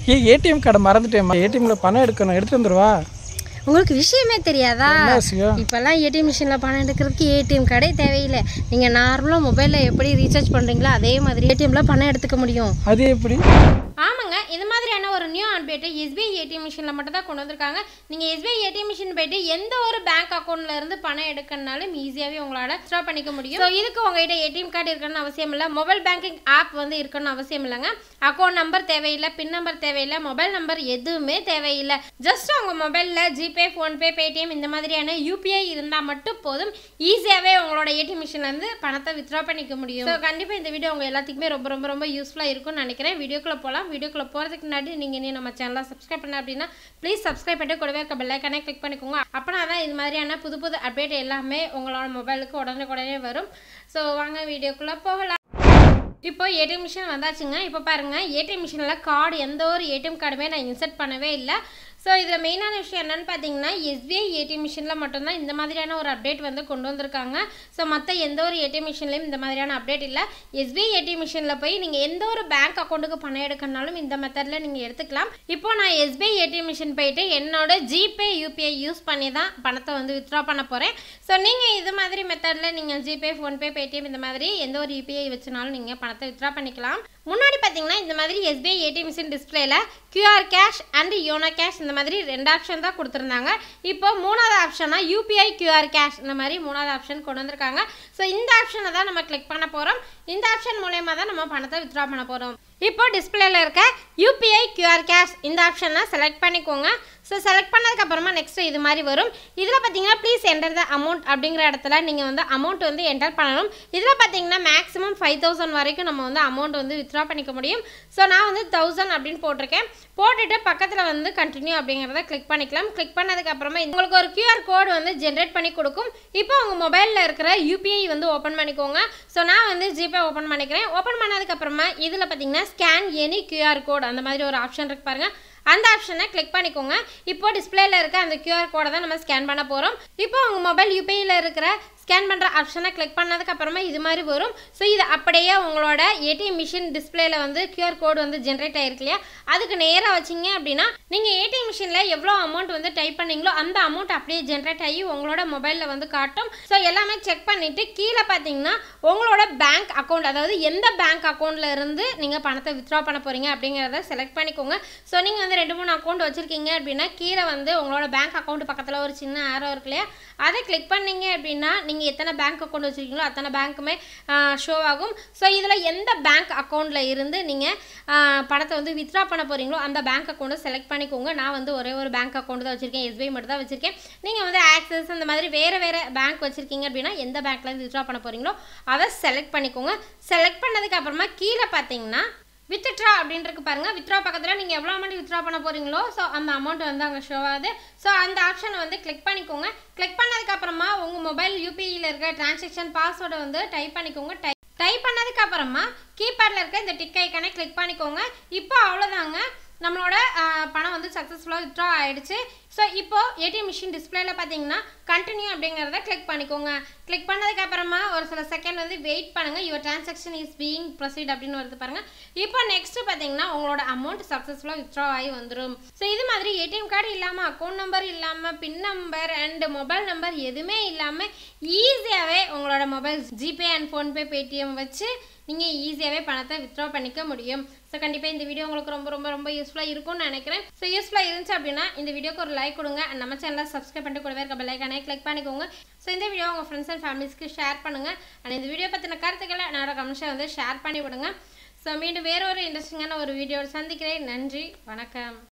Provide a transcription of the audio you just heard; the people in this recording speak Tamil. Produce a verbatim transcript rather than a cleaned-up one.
ஏய் ஏடிஎம் கார்டை மறந்துட்டேம்மா. ஏடிஎம்ல பணம் எடுக்கணும், எடுத்துட்டு வந்துருவா. உங்களுக்கு விஷயமே தெரியாதா? என்ன விஷயம்? இப்போல்லாம் ஏடிஎம் மிஷினில் பணம் எடுக்கிறதுக்கு ஏடிஎம் கார்டே தேவையில்லை. நீங்கள் நார்மலாக மொபைலில் எப்படி ரீசார்ஜ் பண்ணுறீங்களோ அதே மாதிரி ஏடிஎம்ல பணம் எடுத்துக்க முடியும். அது எப்படி? ஆமாங்க, இது மாதிரியான ஒரு நியூ அப்டேட்டு எஸ்பிஐ ஏடிஎம் மிஷினில் மட்டும் தான் கொண்டு வந்திருக்காங்க. நீங்கள் எஸ்பிஐ ஏடிஎம் மிஷின் போய்ட்டு எந்த ஒரு பேங்க் அக்கௌண்ட்ல இருந்து பணம் எடுக்கணும்னாலும் ஈஸியாகவே உங்களால் வித்ட்ரா பண்ணிக்க முடியும். ஸோ இதுக்கு உங்ககிட்ட ஏடிஎம் கார்டு இருக்கணும்னு அவசியம் இல்லை, மொபைல் பேங்கிங் ஆப் வந்து இருக்கணும்னு அவசியம் இல்லைங்க. அக்கௌண்ட் நம்பர் தேவையில்லை, பின் நம்பர் தேவையில்லை, மொபைல் நம்பர் எதுவுமே தேவையில்லை. ஜஸ்ட் உங்கள் மொபைலில் ஜிபே, ஃபோன்பே, பேடிஎம் இந்த மாதிரியான யூபிஐ இருந்தால் மட்டும் போதும், ஈஸியாகவே உங்களோட ஏடிஎம் மிஷின்லேருந்து பணத்தை வித்ட்ரா பண்ணிக்க முடியும். ஸோ கண்டிப்பாக இந்த வீடியோ உங்கள் எல்லாத்துக்குமே ரொம்ப ரொம்ப ரொம்ப யூஸ்ஃபுல்லாக இருக்கும்னு நினைக்கிறேன். வீடியோக்குள்ளே போகலாம். வீடியோக்குள்ளே போகிறதுக்கு முன்னாடி நீங்கள் நீ நம்ம சேனலை சப்ஸ்கிரைப் பண்ண அப்படின்னா ப்ளீஸ் சப்ஸ்கிரைப் பண்ணிட்டு கூடவே இருக்க பெல் ஐக்கானே கிளிக் பண்ணிக்கோங்க. அப்போனா தான் இது மாதிரியான புது புது அப்டேட் எல்லாமே உங்களோட மொபைலுக்கு உடனே உடனே வரும். ஸோ வாங்க வீடியோக்குள்ளே போகலாம். இப்போ ஏடிஎம் மிஷின் வந்தாச்சுங்க. இப்போ பாருங்கள், ஏடிஎம் மிஷினில் கார்டு எந்த ஒரு ஏடிஎம் கார்டுமே நான் இன்சர்ட் பண்ணவே இல்லை. ஸோ இதில் மெயினான விஷயம் என்னென்னு பார்த்தீங்கன்னா, எஸ்பிஐ ஏடிஎம் மிஷினில் மட்டும்தான் இந்த மாதிரியான ஒரு அப்டேட் வந்து கொண்டு வந்திருக்காங்க. ஸோ மற்ற எந்த ஒரு ஏடிஎம் மிஷின்லையும் இந்த மாதிரியான அப்டேட் இல்லை. எஸ்பிஐ ஏடிஎம் மிஷினில் போய் நீங்கள் எந்த ஒரு பேங்க் அக்கௌண்ட்டுக்கு பணம் எடுக்கணும்னாலும் இந்த மெத்தடில் நீங்கள் எடுத்துக்கலாம். இப்போ நான் எஸ்பிஐ ஏடிஎம் மிஷின் போயிட்டு என்னோட ஜிபே யூபிஐ யூஸ் பண்ணி தான் பணத்தை வந்து வித்ட்ரா பண்ண போகிறேன். ஸோ நீங்கள் இது மாதிரி மெத்தடில் நீங்கள் ஜிபே, ஃபோன்பே, பேடிஎம் இந்த மாதிரி எந்த ஒரு யூபிஐ வச்சுனாலும் நீங்கள் பணத்தை வித்ட்ரா பண்ணிக்கலாம். முன்னாடி பார்த்தீங்கன்னா இந்த மாதிரி எஸ்பிஐ ஏடிஎம் மிஷின் டிஸ்பிளேல QR cash and YONO cash இந்த மாதிரி ரெண்டு ஆப்ஷன் தான் கொடுத்துருந்தாங்க. இப்போ மூணாவது ஆப்ஷனாக யூபிஐ கியூஆர் கேஷ் இந்த மாதிரி மூணாவது ஆப்ஷன் கொண்டு வந்திருக்காங்க. ஸோ இந்த ஆப்ஷனை தான் நம்ம கிளிக் பண்ண போகிறோம். இந்த ஆப்ஷன் மூலயமா தான் நம்ம பணத்தை வித்ட்ரா பண்ண போகிறோம். இப்போ டிஸ்பிளேல இருக்க யூபிஐ கியூஆர் கேஷ் இந்த ஆப்ஷனை செலக்ட் பண்ணிக்கோங்க. ஸோ செலக்ட் பண்ணதுக்கப்புறமா நெக்ஸ்ட் இது மாதிரி வரும். இதில் பார்த்தீங்கன்னா ப்ளீஸ் என்டர் த அமௌண்ட் அப்படிங்கிற இடத்துல நீங்கள் வந்து அமௌண்ட் வந்து என்டர் பண்ணணும். இதில் பார்த்தீங்கன்னா மேக்ஸிமம் ஃபைவ் தௌசண்ட் வரைக்கும் நம்ம வந்து அமௌண்ட் வந்து வித்ட்ரா பண்ணிக்க முடியும். ஸோ நான் வந்து தௌசண்ட் அப்படின்னு போட்டிருக்கேன். போட்டுட்டு பக்கத்தில் வந்து கண்டினியூ அப்படிங்கிறத கிளிக் பண்ணிக்கலாம். கிளிக் பண்ணதுக்கப்புறமா உங்களுக்கு ஒரு கியூஆர் கோடு வந்து ஜென்ரேட் பண்ணி கொடுக்கும். இப்போ உங்கள் மொபைலில் இருக்கிற யூபிஐ வந்து ஓப்பன் பண்ணிக்கோங்க. ஸோ நான் வந்து ஜிபே ஓப்பன் பண்ணிக்கிறேன். ஓப்பன் பண்ணதுக்கப்புறமா இதில் பார்த்தீங்கன்னா ஸ்கேன் எனி கியூஆர் கோடு அந்த மாதிரி ஒரு ஆப்ஷன் இருக்கு பாருங்கள், அந்த ஆப்ஷனை கிளிக் பண்ணிக்கோங்க. இப்போ டிஸ்பிளேல இருக்க அந்த கியூஆர் கோடை தான் நம்ம ஸ்கேன் பண்ண போகிறோம். இப்போ உங்கள் மொபைல் யூபிஐயில் இருக்கிற ஸ்கேன் பண்ணுற ஆப்ஷனை கிளிக் பண்ணதுக்கப்புறமா இது மாதிரி வரும். ஸோ இது அப்படியே உங்களோட ஏடிஎம் மிஷின் டிஸ்பிளேல வந்து கியூஆர் கோடு வந்து ஜென்ரேட் ஆகிருக்கு இல்லையா, அதுக்கு நேராக வச்சிங்க அப்படின்னா நீங்கள் ஏடிஎம் மிஷினில் எவ்வளோ அமௌண்ட் வந்து டைப் பண்ணீங்களோ அந்த அமௌண்ட் அப்படியே ஜென்ரேட் ஆகி உங்களோட மொபைலில் வந்து காட்டும். ஸோ எல்லாமே செக் பண்ணிவிட்டு கீழே பார்த்தீங்கன்னா உங்களோட பேங்க் அக்கௌண்ட், அதாவது எந்த பேங்க் அக்கௌண்ட்டில் இருந்து நீங்கள் பணத்தை வித்ட்ரா பண்ண போகிறீங்க அப்படிங்கிறத செலக்ட் பண்ணிக்கோங்க. ஸோ நீங்கள் வந்து ரெண்டு மூணு அக்கௌண்ட் வச்சுருக்கீங்க அப்படின்னா கீழே வந்து உங்களோட பேங்க் அக்கௌண்ட் பக்கத்தில் ஒரு சின்ன ஆரோ இருக்கு இல்லையா, அதை கிளிக் பண்ணீங்க அப்படின்னா நீங்கள் எத்தனை பேங்க் அக்கௌண்ட் வச்சுருக்கீங்களோ அத்தனை பேங்க்குமே ஷோ ஆகும். ஸோ இதில் எந்த பேங்க் அக்கௌண்ட்டில் இருந்து நீங்கள் பணத்தை வந்து வித்ட்ரா பண்ண போகிறீங்களோ அந்த பேங்க் அக்கௌண்ட்டை செலக்ட் பண்ணிக்கோங்க. நான் வந்து ஒரே ஒரு பேங்க் அக்கௌண்ட் தான் வச்சுருக்கேன், எஸ்பிஐ மட்டும் தான் வச்சுருக்கேன். நீங்கள் வந்து ஆக்சிஸ் அந்த மாதிரி வேறு வேறு பேங்க் வச்சுருக்கீங்க அப்படின்னா எந்த பேங்க்லேருந்து வித்ட்ரா பண்ண போகிறீங்களோ அதை செலக்ட் பண்ணிக்கோங்க. செலக்ட் பண்ணதுக்கு அப்புறமா கீழே பார்த்தீங்கன்னா வித்ட்ரா அப்படின்றது பாருங்கள். வித்ட்ரா பக்கத்தில் நீங்கள் எவ்வளோ அமௌண்ட் வித்ட்ரா பண்ண போகிறீங்களோ ஸோ அந்த அமௌண்ட் வந்து அங்கே ஷோ ஆகுது. ஸோ அந்த ஆப்ஷனை வந்து கிளிக் பண்ணிக்கோங்க. கிளிக் பண்ணதுக்கப்புறமா உங்கள் மொபைல் யூபிஐயில் இருக்க டிரான்சாக்ஷன் பாஸ்வேர்டை வந்து டைப் பண்ணிக்கோங்க. டைப் டைப் பண்ணதுக்கப்புறமா கீபேடில் இருக்க இந்த டிக் ஐக்கானை கிளிக் பண்ணிக்கோங்க. இப்போ அவ்வளோதாங்க, நம்மளோட பணம் வந்து சக்ஸஸ்ஃபுல்லாக வித்ட்ரா ஆகிடுச்சு. ஸோ இப்போது ஏடிஎம் மிஷின் டிஸ்பிளேல பார்த்தீங்கன்னா கண்டினியூ அப்படிங்கிறத கிளிக் பண்ணிக்கோங்க. கிளிக் பண்ணதுக்கப்புறமா ஒரு சில செகண்ட் வந்து வெயிட் பண்ணுங்கள். Your transaction is being proceed அப்படின்னு வருது பாருங்கள். இப்போ நெக்ஸ்ட்டு பார்த்தீங்கன்னா உங்களோட அமௌண்ட் சக்ஸஸ்ஃபுல்லாக வித்ட்ரா ஆகி வந்துடும். ஸோ இது மாதிரி ஏடிஎம் கார்டு இல்லாமல், அக்கௌண்ட் நம்பர் இல்லாமல், pin number and mobile number எதுவுமே இல்லாமல் ஈஸியாகவே உங்களோட mobile GPay and PhonePe, Paytm வச்சு நீங்கள் ஈஸியாகவே பணத்தை வித்ட்ரா பண்ணிக்க முடியும். ஸோ கண்டிப்பாக இந்த வீடியோ உங்களுக்கு ரொம்ப ரொம்ப ரொம்ப யூஸ்ஃபுல்லாக இருக்கும்னு நினைக்கிறேன். ஸோ யூஸ்ஃபுல்லாக இருந்துச்சு அப்படின்னா இந்த வீடியோக்கு ஒரு லைக் கொடுங்க. நம்ம சேனலை சப்ஸ்கிரைப் பண்ணிட்டு கூடவே இருக்க பெல் ஐக்கானே கிளிக் பண்ணிக்கோங்க. ஸோ இந்த வீடியோ உங்கள் ஃப்ரெண்ட்ஸ் அண்ட் ஃபேமிலிஸ்க்கு ஷேர் பண்ணுங்கள். அண்ட் இந்த வீடியோ பற்றின கருத்துக்களை என்னோட கமெண்ட்ஸை வந்து ஷேர் பண்ணி விடுங்க. ஸோ மீண்டும் வேறு ஒரு இன்ட்ரெஸ்டிங்கான ஒரு வீடியோவை சந்திக்கிறேன். நன்றி, வணக்கம்.